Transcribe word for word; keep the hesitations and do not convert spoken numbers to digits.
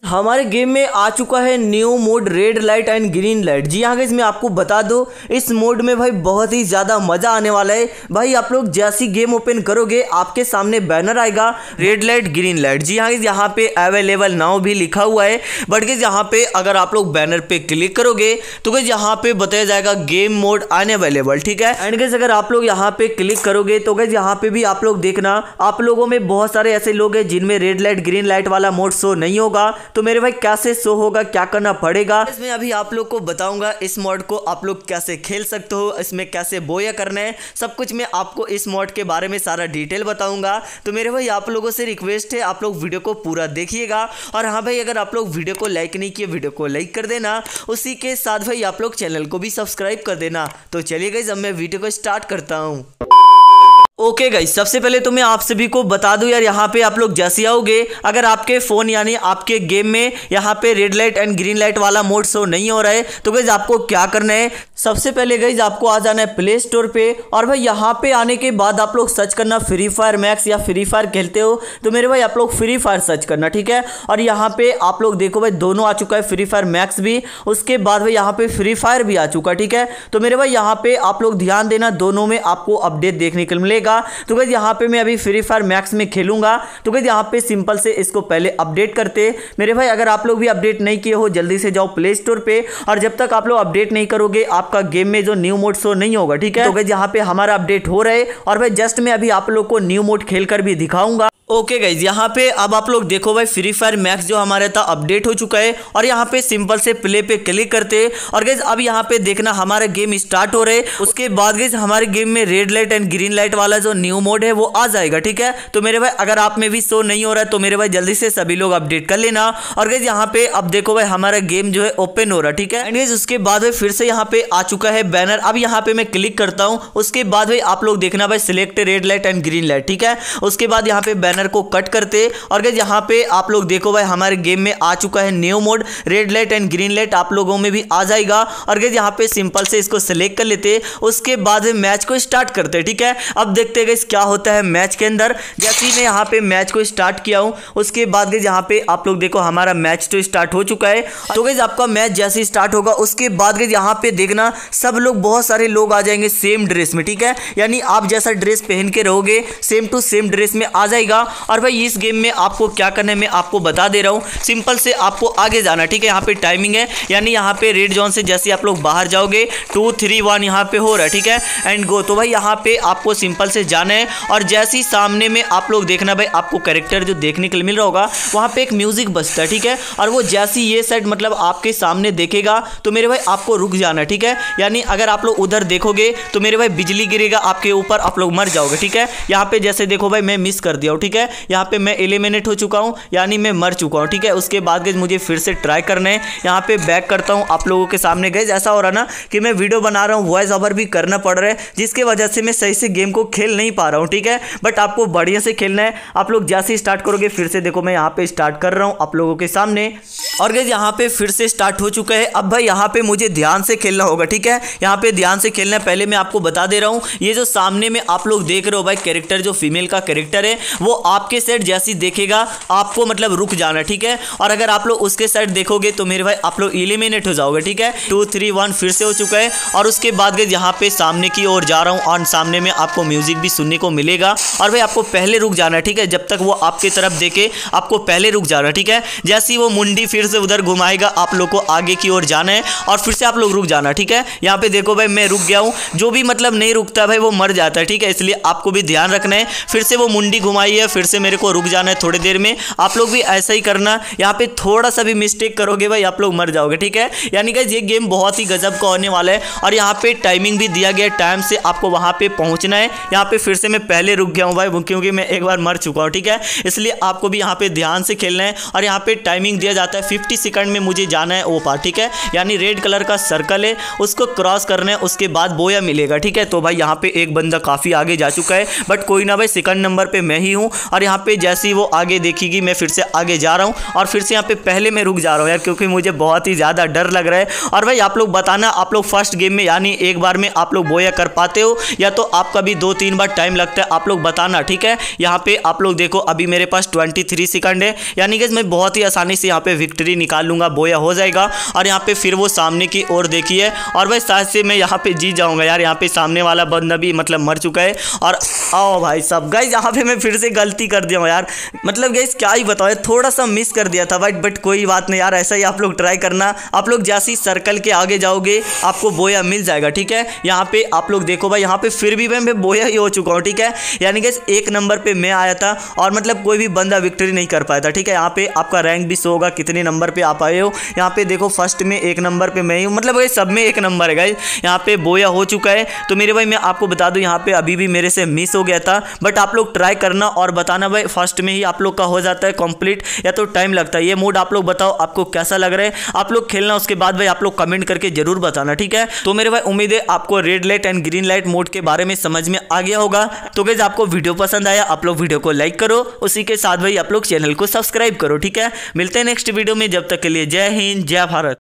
हमारे गेम में आ चुका है new mode red light and green light. जी हाँ गाइस, मैं आपको बता दूं इस मोड में भाई बहुत ही ज़्यादा मज़ा आने वाला है। भाई आप लोग जैसी गेम ओपन करोगे आपके सामने बैनर आएगा रेड लाइट ग्रीन लाइट। जी हाँ गाइस, यहाँ पे अवेलेबल नाउ भी लिखा हुआ है, बट गाइस यहाँ पे अगर आप लोग बैनर पे क्लिक करोगे तो गाइस यहाँ पे बताया जाएगा गेम मोड अनअवेलेबल। ठीक है, एंड गाइस अगर आप लोग यहाँ पे क्लिक करोगे तो गाइस यहाँ पे भी आप लोग देखना आप लोगों में बहुत सारे ऐसे लोग हैं जिनमें रेड लाइट ग्रीन लाइट वाला मोड शो नहीं होगा। तो मेरे भाई कैसे शो होगा, क्या करना पड़ेगा, इसमें अभी आप लोग को बताऊंगा। इस मॉड को आप लोग कैसे खेल सकते हो, इसमें कैसे बोया करना है, सब कुछ मैं आपको इस मॉड के बारे में सारा डिटेल बताऊंगा। तो मेरे भाई आप लोगों से रिक्वेस्ट है आप लोग वीडियो को पूरा देखिएगा। और हाँ भाई, अगर आप लोग वीडियो को लाइक नहीं किए वीडियो को लाइक कर देना, उसी के साथ भाई आप लोग चैनल को भी सब्सक्राइब कर देना। तो चलिए गाइस, अब मैं वीडियो को स्टार्ट करता हूँ। ओके गाइस, सबसे पहले तो मैं आप सभी को बता दूं यार, यहाँ पे आप लोग जैसे आओगे अगर आपके फ़ोन यानी आपके गेम में यहाँ पे red light and green light वाला मोड शो नहीं हो रहा है तो गाइस आपको क्या करना है, सबसे पहले गाइस आपको आ जाना है प्ले स्टोर पे। और भाई यहाँ पे आने के बाद आप लोग सर्च करना फ्री फायर मैक्स, या फ्री फायर खेलते हो तो मेरे भाई आप लोग फ्री फायर सर्च करना। ठीक है, और यहाँ पे आप लोग देखो भाई दोनों आ चुका है, फ्री फायर मैक्स भी, उसके बाद भाई यहाँ पे फ्री फायर भी आ चुका है। ठीक है, तो मेरे भाई यहाँ पे आप लोग ध्यान देना, दोनों में आपको अपडेट देखने को मिलेगा। तो गाइस यहाँ पे मैं अभी फ्री फायर मैक्स में खेलूंगा। तो गाइस यहाँ पे सिंपल से इसको पहले अपडेट करते मेरे भाई। अगर आप लोग भी अपडेट नहीं किए हो जल्दी से जाओ प्ले स्टोर पे, और जब तक आप लोग अपडेट नहीं करोगे आपका गेम में जो न्यू मोड शो नहीं होगा। ठीक है, तो गाइस यहाँ पे हमारा अपडेट हो रहा है, और भाई जस्ट मैं अभी आप लोग को न्यू मोड खेल कर भी दिखाऊंगा। ओके गाइज, यहाँ पे अब आप लोग देखो भाई फ्री फायर मैक्स जो हमारा था अपडेट हो चुका है, और यहाँ पे सिंपल से प्ले पे क्लिक करते और गाइज अब यहाँ पे देखना हमारा गेम स्टार्ट हो रहा है। उसके बाद गाइज हमारे गेम में red light and green light वाला जो न्यू मोड है वो आ जाएगा। ठीक है, तो मेरे भाई अगर आप में भी शो नहीं हो रहा है तो मेरे भाई जल्दी से सभी लोग अपडेट कर लेना। और गाइज यहाँ पे अब देखो भाई हमारा गेम जो है ओपन हो रहा है। ठीक है, एंड गाइज उसके बाद भाई फिर से यहाँ पे आ चुका है बैनर। अब यहाँ पे मैं क्लिक करता हूँ, उसके बाद भाई आप लोग देखना भाई select red light and green light. ठीक है, उसके बाद यहाँ पे बैनर को कट करते और गाइस यहाँ पे आप लोग देखो भाई हमारे गेम में आ चुका है new mode red light and green light, आप लोगों में भी आ जाएगा। और गाइस यहाँ पे सिंपल से इसको सिलेक्ट कर लेते, उसके बाद मैच को स्टार्ट करते। ठीक है, अब देखते हैं गाइस क्या होता है मैच के अंदर। जैसे ही मैं यहाँ पे मैच को स्टार्ट किया हूँ उसके बाद गाइस यहाँ पे आप लोग देखो हमारा मैच तो स्टार्ट हो चुका है। तो गाइस आपका मैच जैसे स्टार्ट होगा उसके बाद गाइस यहाँ पे देखना सब लोग, बहुत सारे लोग आ जाएंगे सेम ड्रेस में। ठीक है, यानी आप जैसा ड्रेस पहन के रहोगे सेम टू सेम ड्रेस में आ जाएगा। और भाई इस गेम में आपको क्या करना है मैं आपको बता दे रहा हूं, सिंपल से आपको आगे जाना। ठीक है, यहाँ पे टाइमिंग है, यानी यहाँ पे रेड जोन से जैसे आप लोग बाहर जाओगे टू थ्री वन यहाँ पे हो रहा है। ठीक है, एंड गो। तो भाई यहाँ पे आपको सिंपल से जाना है, और जैसे ही सामने में आप लोग देखना भाई आपको कैरेक्टर जो देखने के लिए मिल रहा होगा वहाँ पे एक म्यूजिक बजता है। ठीक है, और वो जैसी ये साइड मतलब आपके सामने देखेगा तो मेरे भाई आपको रुक जाना है। ठीक है, यानी अगर आप लोग उधर देखोगे तो मेरे भाई बिजली गिरेगा आपके ऊपर, आप लोग मर जाओगे। ठीक है, यहाँ पे जैसे देखो भाई मैं मिस कर दिया हूँ। ठीक है, यहाँ पे मैं एलिमिनेट हो चुका हूँ, यानी मैं मर चुका हूँ। ठीक है, उसके बाद गाइस मुझे फिर से ट्राई करना है। यहाँ पे बैक करता हूँ आप लोगों के सामने। गाइस ऐसा हो रहा ना कि मैं वीडियो बना रहा हूँ, वॉइस ओवर भी करना पड़ रहा है, जिसके वजह से मैं सही से गेम को खेल नहीं पा रहा हूँ। ठीक है, बट आपको बढ़िया से खेलना है। आप लोग जैसे ही स्टार्ट करोगे फिर से देखो मैं यहाँ पे स्टार्ट कर रहा हूँ आप लोगों के सामने, और गाइस यहाँ पे फिर से स्टार्ट हो चुका है। अब भाई यहाँ पे मुझे ध्यान से खेलना होगा। ठीक है, यहाँ पे ध्यान से खेलना है। पहले मैं आपको बता दे रहा हूँ, ये जो सामने में आप लोग देख रहे हो भाई कैरेक्टर जो फीमेल का कैरेक्टर है वो आपके साइड जैसी देखेगा आपको मतलब रुक जाना। ठीक है, और अगर आप लोग उसके साइड देखोगे तो मेरे भाई आप लोग एलिमिनेट हो जाओगे। ठीक है, टू थ्री वन फिर से हो चुका है। और उसके बाद गाइस यहाँ पे सामने की ओर जा रहा हूँ, और सामने में आपको म्यूजिक भी सुनने को मिलेगा। और भाई आपको पहले रुक जाना है। ठीक है, जब तक वो आपकी तरफ देखे आपको पहले रुक जाना है। ठीक है, जैसे ही वो मुंडी फिर से उधर घुमाएगा आप लोग को आगे की ओर जाना है, और फिर से आप लोग रुक जाना। ठीक है, यहाँ पे देखो भाई मैं रुक गया हूँ, जो भी मतलब नहीं रुकता भाई वो मर जाता है। ठीक है, इसलिए आपको भी ध्यान रखना है। फिर से वो मुंडी घुमाई है, फिर से मेरे को रुक जाना है थोड़ी देर में। आप लोग भी ऐसा ही करना, यहाँ पे थोड़ा सा भी मिस्टेक करोगे भाई आप लोग मर जाओगे। ठीक है, यानी गाइस ये गेम बहुत ही गजब का होने वाला है, और यहाँ पे टाइमिंग भी दिया गया है, टाइम से आपको वहाँ पे पहुँचना है। यहाँ पे फिर से मैं पहले रुक गया हूँ भाई, क्योंकि मैं एक बार मर चुका हूँ। ठीक है, इसलिए आपको भी यहाँ पे ध्यान से खेलना है, और यहाँ पे टाइमिंग दिया जाता है फिफ्टी सेकंड में मुझे जाना है वो पार। ठीक है, यानी रेड कलर का सर्कल है उसको क्रॉस करना है, उसके बाद बोया मिलेगा। ठीक है, तो भाई यहाँ पे एक बंदा काफ़ी आगे जा चुका है, बट कोई ना भाई सेकंड नंबर पे मैं ही हूँ, और यहाँ पे जैसे ही वो आगे देखेगी मैं फिर से आगे जा रहा हूँ और फिर से यहाँ पे पहले मैं रुक जा रहा हूँ यार, क्योंकि मुझे बहुत ही ज़्यादा डर लग रहा है। और भाई आप लोग बताना, आप लोग फर्स्ट गेम में यानी एक बार में आप लोग बोया कर पाते हो या तो आपका भी दो तीन बार टाइम लगता है, आप लोग बताना, ठीक है। यहाँ पे आप लोग देखो अभी मेरे पास तेईस सेकंड है, यानी कि मैं बहुत ही आसानी से यहाँ पे विक्ट्री निकाल लूंगा, बोया हो जाएगा। और यहाँ पे फिर वो सामने की ओर देखिए और भाई शायद से मैं यहाँ पे जीत जाऊंगा यार। यहाँ पे सामने वाला बंदा भी मतलब मर चुका है। और आओ भाई सब गाइस, यहाँ पे मैं फिर से गलती कर दिया हूँ यार, मतलब गाइस क्या ही बताओ, थोड़ा सा मिस कर दिया था बट बट कोई बात नहीं यार, ऐसा ही आप लोग ट्राई करना। आप लोग जैसे ही सर्कल के आगे जाओगे आपको बोया मिल जाएगा, ठीक है। यहाँ पे आप लोग देखो भाई, यहाँ पे फिर भी मैं, मैं बोया ही हो चुका हूँ, ठीक है। यानी कि एक नंबर पे मैं आया था और मतलब कोई भी बंदा विक्ट्री नहीं कर पाया था, ठीक है। यहाँ पे आपका रैंक भी शो होगा कितने नंबर पे आप आए हो। यहाँ पे देखो फर्स्ट में एक नंबर पे मैं ही हूँ, मतलब भाई सब में एक नंबर है गाइस। यहाँ पे बोया हो चुका है। तो मेरे भाई मैं आपको बता दूं, यहाँ पे अभी भी मेरे से मिस हो गया था, बट आप लोग ट्राई करना और बताना भाई फर्स्ट में ही आप लोग का हो जाता है कंप्लीट या तो टाइम लगता है। ये मोड आप लोग बताओ आपको कैसा लग रहा है, आप लोग खेलना, उसके बाद भाई आप लोग कमेंट करके जरूर बताना, ठीक है। तो मेरे भाई उम्मीद है आपको red light and green light mode के बारे में समझ में आ गया होगा। तो गाइस आपको वीडियो पसंद आया, आप लोग वीडियो को लाइक करो, उसी के साथ भाई आप लोग चैनल को सब्सक्राइब करो, ठीक है। मिलते हैं नेक्स्ट वीडियो में, जब तक के लिए जय हिंद जय भारत।